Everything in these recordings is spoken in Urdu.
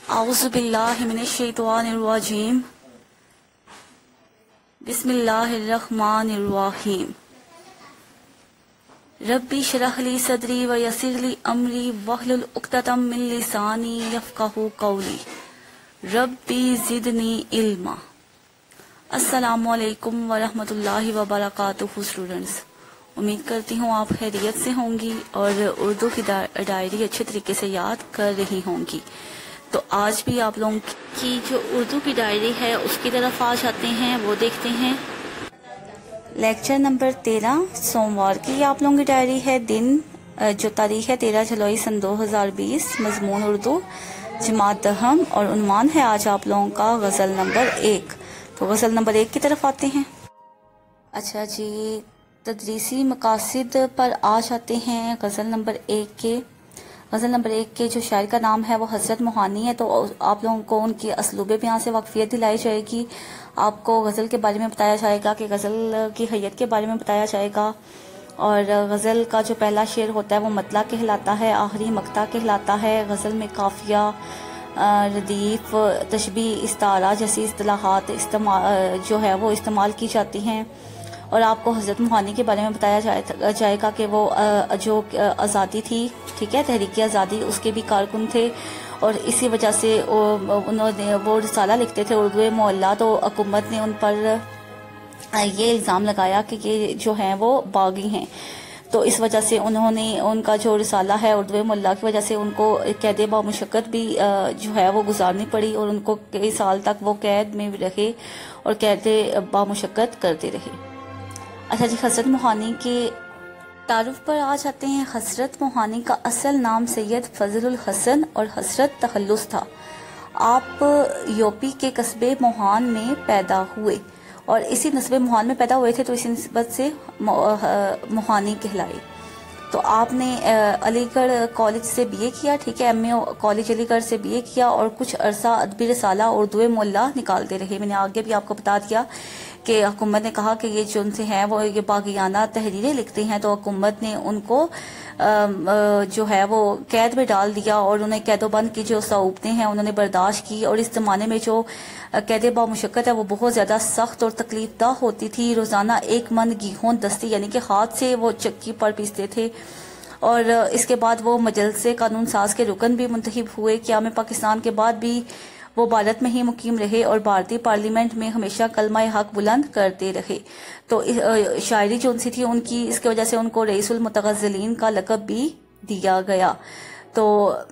अऊज़ु बिल्लाहि मिनश्शैतानिर्रजीम बिस्मिल्लाहिर्रहमानिर्रहीम रब्बी इश्रह ली सदरी व यस्सिर ली अमरी वहलुल उक़दतम मिन लिसानी यफ़क़हू क़ौली रब्बी ज़िदनी इल्मा। अस्सलामु अलैकुम व रहमतुल्लाहि व बरकातुहू। स्टूडेंट्स, उम्मीद करती हूँ आप खैरियत से होंगी और उर्दू की डायरी अच्छे तरीके से याद कर रही होंगी। तो आज भी आप लोगों की जो उर्दू की डायरी है उसकी तरफ आज आते हैं, वो देखते हैं। लेक्चर नंबर 13 सोमवार की आप लोगों की डायरी है। दिन जो तारीख है 13 जुलाई सन 2020। मजमून उर्दू जमात दहम और उन्वान है आज आप लोगों का गज़ल नंबर 1। तो गज़ल नंबर 1 की तरफ आते हैं। अच्छा जी, तदरीसी मकासिद पर आज आते हैं। गज़ल नंबर 1 के जो शायर का नाम है वो हज़रत मोहानी है। तो आप लोगों को उनकी असलूबे बयान से वाकफियत दिलाई जाएगी। आपको गज़ल के बारे में बताया जाएगा कि गज़ल की हैयत के बारे में बताया जाएगा। और गज़ल का जो पहला शेर होता है वो मतला कहलाता है, आखिरी मक्ता कहलाता है। गज़ल में काफिया, रदीफ, तशबीह, इस्तारा जैसी इस्तिलाहात जो है वो इस्तेमाल की जाती हैं। और आपको हज़रत मोहानी के बारे में बताया जाएगा कि वो जो आज़ादी थी, ठीक है, तहरीक आज़ादी, उसके भी कारकुन थे। और इसी वजह से उन्होंने वो रिसाला लिखते थे उर्दू मोहल्ला। तो हुकूमत ने उन पर ये इल्ज़ाम लगाया कि ये जो हैं वो बागी हैं। तो इस वजह से उन्होंने उनका जो रिसाला है उर्दू मोहल्ला की वजह से उनको कैद बामुशक्कत भी जो है वो गुजारनी पड़ी। और उनको कई साल तक वो कैद में रहे और कैद बामुशक्कत करते रहे। अच्छा जी, हज़रत मोहानी के तारुफ पर आ जाते हैं। हज़रत मोहानी का असल नाम सैयद फजलुल हसन और हज़रत तखल्लुस था। आप यूपी के कस्बे मोहान में पैदा हुए और इसी नस्बे मोहान में पैदा हुए थे, तो इसी निस्बत से मोहानी कहलाए। तो आपने अलीगढ़ कॉलेज से बीए किया, ठीक है, एमए कॉलेज अलीगढ़ से बीए किया और कुछ अरसा अदबी रसाला उर्दू मोहल्ला निकालते रहे। मैंने आगे भी आपको बता दिया कि हुकूमत ने कहा कि ये जो उनसे हैं वो ये बागियाना तहरीरें लिखते हैं। तो हुकूमत ने उनको जो है वो कैद में डाल दिया और उन्हें कैदोबंद की जो सऊबतें हैं उन्होंने बर्दाश्त की। और इस ज़माने में जो कैद बामुशक्कत है वो बहुत ज़्यादा सख्त और तकलीफदा होती थी। रोज़ाना 1 मन गेहूं दस्ती यानी कि हाथ से वो चक्की पर पीसते थे। और इसके बाद वो मजलसे कानून साज के रुकन भी मुंतखब हुए। क़याम पाकिस्तान के बाद भी वो भारत में ही मुकीम रहे और भारतीय पार्लियामेंट में हमेशा कलमा हक बुलंद करते रहे। तो शायरी जो उनसी थी उनकी, इसकी वजह से उनको रईसुल मुतगज़्ज़लीन का लक़ब भी दिया गया। तो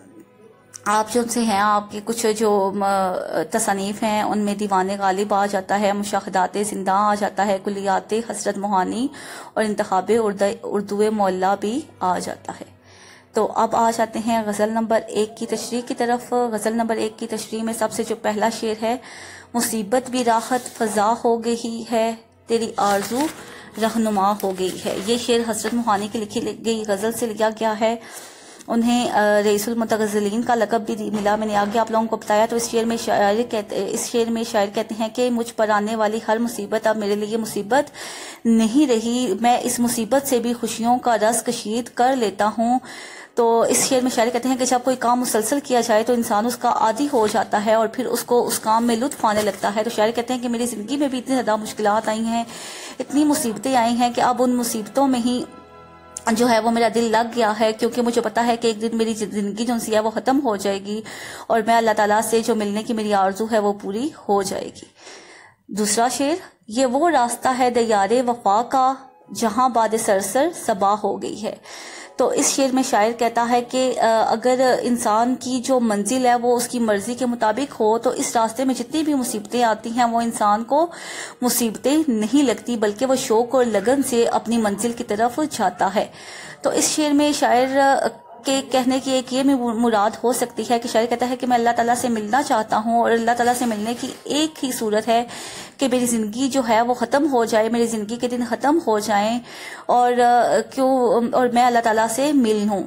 आप जो उनसे हैं, आपके कुछ जो तसनीफ़ हैं उनमें दीवाने गालिब आ जाता है, मुशाहदात ज़िंदा आ जाता है, कुलियात हज़रत मोहानी और इंतखाब उर्दू मोहल्ला भी आ जाता है। तो अब आ जाते हैं गज़ल नंबर 1 की तशरीह की तरफ। गज़ल नंबर 1 की तशरीह में सबसे जो पहला शेर है, मुसीबत भी राहत फ़ज़ा हो गई है, तेरी आरज़ू रहनुमा हो गई है। ये शेर हज़रत मोहानी की लिखी गई गज़ल से लिया गया है। उन्हें रईसुल मुतगज़्ज़लीन का लक़ब भी मिला, मैंने आगे आप लोगों को बताया। तो इस शेर में शायर कहते हैं कि मुझ पर आने वाली हर मुसीबत अब मेरे लिए मुसीबत नहीं रही, मैं इस मुसीबत से भी खुशियों का रस कशीद कर लेता हूँ। तो इस शेर में शायर कहते हैं कि जब कोई काम मुसलसल किया जाए तो इंसान उसका आदी हो जाता है और फिर उसको उस काम में लुत्फ आने लगता है। तो शायर कहते हैं कि मेरी ज़िंदगी में भी इतनी ज़्यादा मुश्किलात आई हैं, इतनी मुसीबतें आई हैं कि अब उन मुसीबतों में ही जो है वो मेरा दिल लग गया है, क्योंकि मुझे पता है कि एक दिन मेरी ज़िंदगी जो है वो ख़त्म हो जाएगी और मैं अल्लाह ताला से जो मिलने की मेरी आरज़ू है वो पूरी हो जाएगी। दूसरा शेर, ये वो रास्ता है दयारे वफा का जहाँ बाद सरसर सबा हो गई है। तो इस शेर में शायर कहता है कि अगर इंसान की जो मंजिल है वो उसकी मर्जी के मुताबिक हो तो इस रास्ते में जितनी भी मुसीबतें आती हैं वो इंसान को मुसीबतें नहीं लगती, बल्कि वो शौक और लगन से अपनी मंजिल की तरफ जाता है। तो इस शेर में शायर के कहने की एक ये मुराद हो सकती है कि शायर कहता है कि मैं अल्लाह ताला से मिलना चाहता हूँ और अल्लाह ताला से मिलने की एक ही सूरत है कि मेरी ज़िंदगी जो है वो ख़त्म हो जाए, मेरी ज़िंदगी के दिन ख़त्म हो जाएं और मैं अल्लाह ताला से मिल लूँ।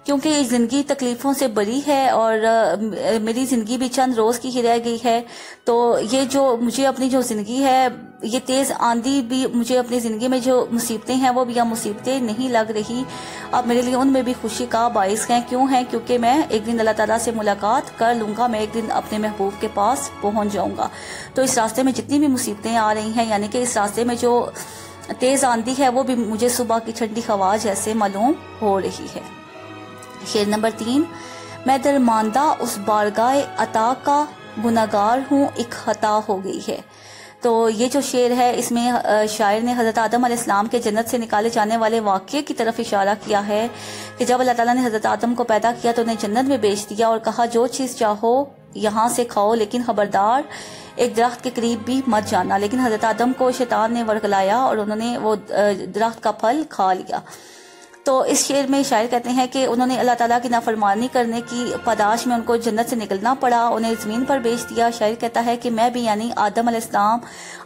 کیونکہ زندگی تکلیفوں سے بری ہے اور میری زندگی بھی چند روز کی ہی رہ گئی ہے، تو یہ جو مجھے اپنی جو زندگی ہے، یہ تیز آندھی بھی مجھے اپنی زندگی میں جو مصیبتیں ہیں وہ بھی اب مصیبتیں نہیں لگ رہی، اب میرے لیے ان میں بھی خوشی کا باعث ہیں۔ کیوں ہیں؟ کیونکہ میں ایک دن اللہ تعالیٰ سے ملاقات کر لوں گا، میں ایک دن اپنے محبوب کے پاس پہنچ جاؤں گا۔ تو اس راستے میں جتنی بھی مصیبتیں آ رہی ہیں، یعنی کہ اس راستے میں جو تیز آندھی ہے وہ بھی مجھے صبح کی ٹھنڈی ہوا جیسے معلوم ہو رہی ہے۔ شعر نمبر 3، میں درماندہ اس بارگاہ عطا کا گناہگار ہوں، ایک خطا ہو گئی ہے۔ تو یہ جو شعر ہے اس میں شاعر نے حضرت آدم علیہ السلام کے جنت سے نکالے جانے والے واقعے کی طرف اشارہ کیا ہے کہ جب اللہ تعالیٰ نے حضرت آدم کو پیدا کیا تو انہیں جنت میں بھیج دیا اور کہا جو چیز چاہو یہاں سے کھاؤ، لیکن خبردار ایک درخت کے قریب بھی مت جانا۔ لیکن حضرت آدم کو شیطان نے ورگلایا اور انہوں نے وہ درخت کا پھل کھا لیا۔ تو اس شعر میں شاعر کہتے ہیں کہ انہوں نے اللہ تعالیٰ کی نافرمانی کرنے کی پاداش میں ان کو جنت سے نکلنا پڑا، انہیں زمین پر بھیج دیا۔ شاعر کہتا ہے کہ میں بھی یعنی آدم علیہ السلام،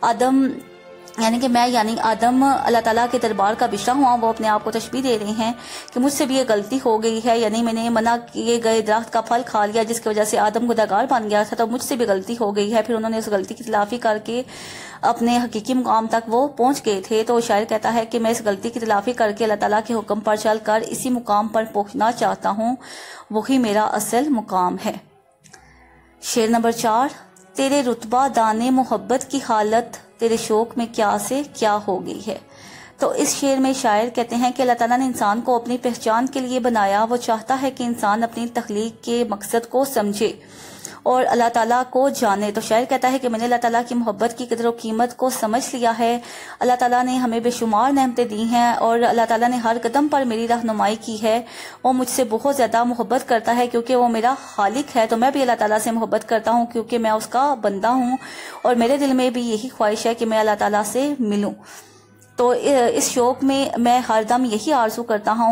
آدم اللہ تعالیٰ کے دربار کا بچھڑا ہوا، وہ اپنے آپ کو تشبیہ دے رہے ہیں کہ مجھ سے بھی یہ غلطی ہو گئی ہے، یعنی میں نے منع کیے گئے درخت کا پھل کھا لیا جس کی وجہ سے آدم گنہگار بن گیا تھا، تو مجھ سے بھی غلطی ہو گئی ہے۔ پھر انہوں نے اس غلطی کی تلافی کر کے اپنے حقیقی مقام تک وہ پہنچ گئے تھے۔ تو شاعر کہتا ہے کہ میں اس غلطی کی تلافی کر کے اللہ تعالیٰ کے حکم پر چل کر اسی مقام پر پہنچنا چاہتا ہوں، وہی میرا اصل مقام ہے۔ شعر نمبر 4، تیرے رتبہ دانے محبت کی حالت تیرے شوق میں کیا سے کیا ہو گئی ہے۔ تو اس شعر میں شاعر کہتے ہیں کہ اللہ تعالیٰ نے انسان کو اپنی پہچان کے لیے بنایا، وہ چاہتا ہے کہ انسان اپنی تخلیق کے مقصد کو سمجھے اور اللہ تعالیٰ کو جانے۔ تو شاعر کہتا ہے کہ میں نے اللہ تعالیٰ کی محبت کی قدر و قیمت کو سمجھ لیا ہے، اللہ تعالیٰ نے ہمیں بے شمار نعمتیں دی ہیں اور اللہ تعالیٰ نے ہر قدم پر میری رہنمائی کی ہے، وہ مجھ سے بہت زیادہ محبت کرتا ہے کیونکہ وہ میرا خالق ہے، تو میں بھی اللہ تعالیٰ سے محبت کرتا ہوں کیونکہ میں اس کا بندہ ہوں اور میرے دل میں بھی یہی خواہش ہے کہ میں اللہ تعالیٰ سے ملوں۔ تو اس شوق میں میں ہر دم یہی آرزو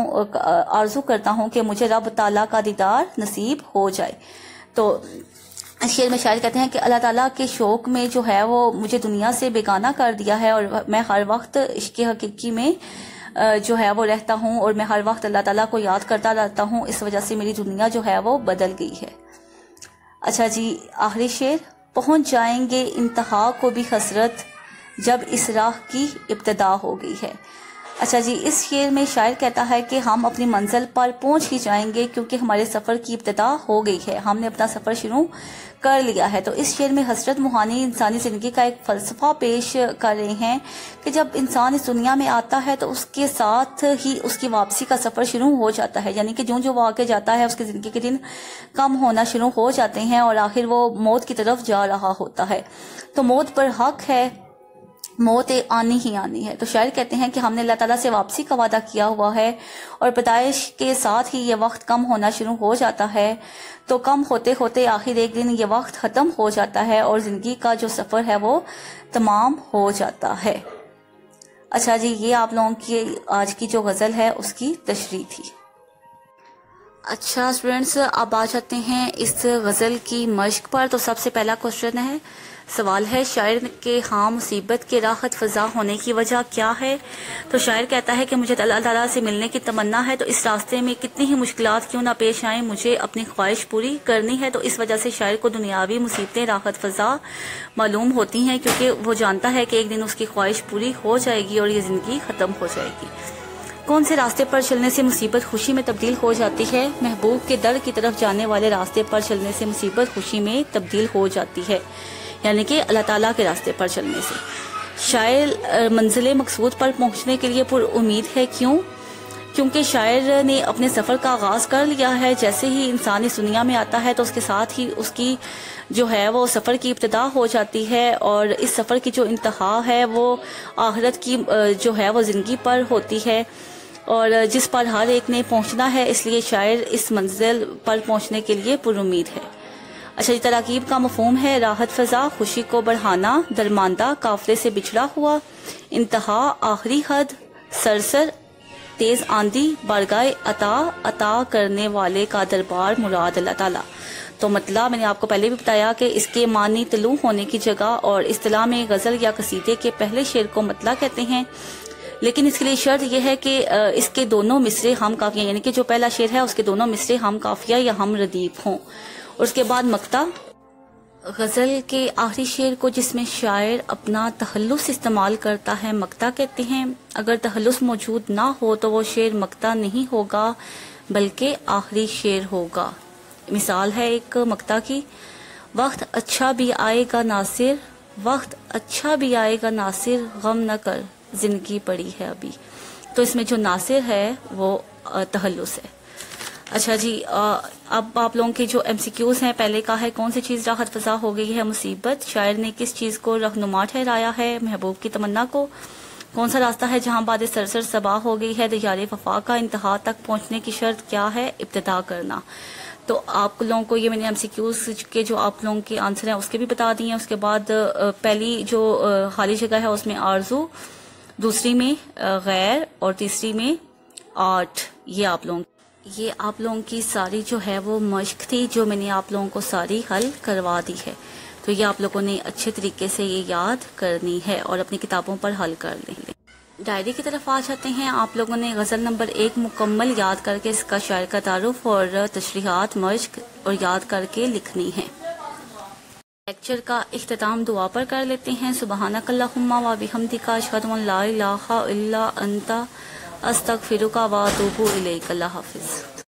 کرتا ہوں کہ مجھے رب تعالیٰ کا دیدار نصیب ہو جائے۔ تو اس شعر میں شاعر کہتے ہیں کہ اللہ تعالیٰ کے شوق میں جو ہے وہ مجھے دنیا سے بیگانہ کر دیا ہے اور میں ہر وقت عشق حقیقی میں جو ہے وہ رہتا ہوں اور میں ہر وقت اللہ تعالیٰ کو یاد کرتا رہتا ہوں، اس وجہ سے میری دنیا جو ہے وہ بدل گئی ہے۔ اچھا جی، آخری شعر، پہنچ جائیں گے انتہا کو بھی حسرت جب اس راہ کی ابتدا ہو گئی ہے۔ اچھا جی، اس شعر میں شاعر کہتا ہے کہ ہم اپنی منزل پر پہنچ ہی جائیں گے کیونکہ ہمارے سفر کی ابتدا ہو گئی ہے، ہم نے اپنا سفر شروع کر لیا ہے۔ تو اس شعر میں حسرت موہانی انسانی زندگی کا ایک فلسفہ پیش کر رہے ہیں کہ جب انسان اس دنیا میں آتا ہے تو اس کے ساتھ ہی اس کی واپسی کا سفر شروع ہو جاتا ہے، یعنی کہ جو وہ آگے جاتا ہے اس کی زندگی کے دن کم ہونا شروع ہو جاتے ہیں اور آخر وہ موت کی طرف جا رہا ہوتا ہے۔ تو موت پر حق ہے، موت آنی ہی آنی ہے۔ تو شاعر کہتے ہیں کہ ہم نے اللہ تعالیٰ سے واپسی کا وعدہ کیا ہوا ہے اور پیدائش کے ساتھ ہی یہ وقت کم ہونا شروع ہو جاتا ہے، تو کم ہوتے ہوتے آخر ایک دن یہ وقت ختم ہو جاتا ہے اور زندگی کا جو سفر ہے وہ تمام ہو جاتا ہے۔ اچھا جی، یہ آپ لوگوں کی آج کی جو غزل ہے اس کی تشریح تھی۔ اچھا اسٹوڈینٹس، اب آ جاتے ہیں اس غزل کی مشق پر۔ تو سب سے پہلا سوال ہے شاعر کے ہاں مصیبت کے راحت فضا ہونے کی وجہ کیا ہے؟ تو شاعر کہتا ہے کہ مجھے اللہ تعالیٰ سے ملنے کی تمنا ہے، تو اس راستے میں کتنی ہی مشکلات کیوں نہ پیش آئیں، مجھے اپنی خواہش پوری کرنی ہے۔ تو اس وجہ سے شاعر کو دنیاوی مصیبتیں راحت فضا معلوم ہوتی ہیں کیونکہ وہ جانتا ہے کہ ایک دن اس کی خواہش پوری ہو جائے گی اور یہ زندگی ختم ہو جائے گی۔ کون سے راستے پر چلنے سے مصیبت خوشی میں تبدیل ہو جاتی ہے؟ محبوب کے در کی طرف جانے والے راستے پر چلنے سے مصیبت خوشی میں تبدیل ہو جاتی ہے، یعنی کہ اللہ تعالیٰ کے راستے پر چلنے سے۔ شاعر منزل مقصود پر پہنچنے کے لیے پر امید ہے، کیونکہ شاعر نے اپنے سفر کا آغاز کر لیا ہے۔ جیسے ہی انسان اس دنیا میں آتا ہے تو اس کے ساتھ ہی اس کی جو ہے وہ سفر کی ابتدا ہو جاتی ہے اور اس سفر کی جو انتہا ہے وہ آخرت کی جو ہے وہ زندگی پر ہوتی ہے اور جس پر ہر ایک نے پہنچنا ہے، اس لیے شاعر اس منزل پر پہنچنے کے لیے پر امید ہے۔ اچھا جی، تراکیب کا مفہوم ہے راحت فضا، خوشی کو بڑھانا، درماندہ، قافلے سے بچھڑا ہوا، انتہا، آخری حد، سرسر، تیز آندھی، بارگاہ عطا کرنے والے کا دربار مراد اللہ تعالیٰ۔ تو مطلب میں نے آپ کو پہلے بھی بتایا کہ اس کے معنی طلوع ہونے کی جگہ اور اصطلاح میں غزل یا قصیدے کے پہلے شعر کو مطلع کہتے ہیں۔ لیکن اس کے لیے شرط یہ ہے کہ اس کے دونوں مصرے ہم قافیہ، یعنی کہ جو پہلا شعر ہے اس کے دونوں مصرے ہم قافیہ یا ہم ردیف ہوں. اور اس کے بعد مقطع. غزل کے آخری شعر کو جس میں شاعر اپنا تخلص استعمال کرتا ہے مقطع کہتے ہیں. اگر تخلص موجود نہ ہو تو وہ شعر مقطع نہیں ہوگا بلکہ آخری شعر ہوگا. مثال ہے ایک مقطع کی: وقت اچھا بھی آئے گا ناصر، وقت اچھا بھی آئے گا ناصر، غم نہ کر زندگی پڑی ہے ابھی. تو اس میں جو ناصر ہے وہ تخلص ہے. اچھا جی، اب آپ لوگوں کے جو MCQs ہیں. پہلے کا ہے کون سی چیز راحت فضا ہو گئی ہے مصیبت. شاعر نے کس چیز کو رہنما ٹھہرایا ہے محبوب کی تمنا کو. کون سا راستہ ہے جہاں باد سرسر صبا ہو گئی ہے دیار وفا کا. انتہا تک پہنچنے کی شرط کیا ہے ابتدا کرنا. تو آپ لوگوں کو یہ میں نے MCQs کے جو آپ لوگوں کے آنسر ہیں اس کے بھی بتا دیے ہیں. اس کے بعد پہلی جو خالی جگہ ہے اس میں آرزو، دوسری میں غیر اور تیسری میں آرٹ. یہ آپ لوگوں کی ساری جو ہے وہ مشق تھی جو میں نے آپ لوگوں کو ساری حل کروا دی ہے. تو یہ آپ لوگوں نے اچھے طریقے سے یہ یاد کرنی ہے اور اپنی کتابوں پر حل کر لیں. ڈائری کی طرف آ جاتے ہیں. آپ لوگوں نے غزل نمبر 1 مکمل یاد کر کے اس کا شاعر کا تعارف اور تشریحات مشق اور یاد کر کے لکھنی ہے. لیکچر کا اختتام دعا پر کر لیتے ہیں. سبحانک اللہم و بحمدک اشہد ان لا الہ الا انت استغفرک و اتوب الیک. اللہ حافظ.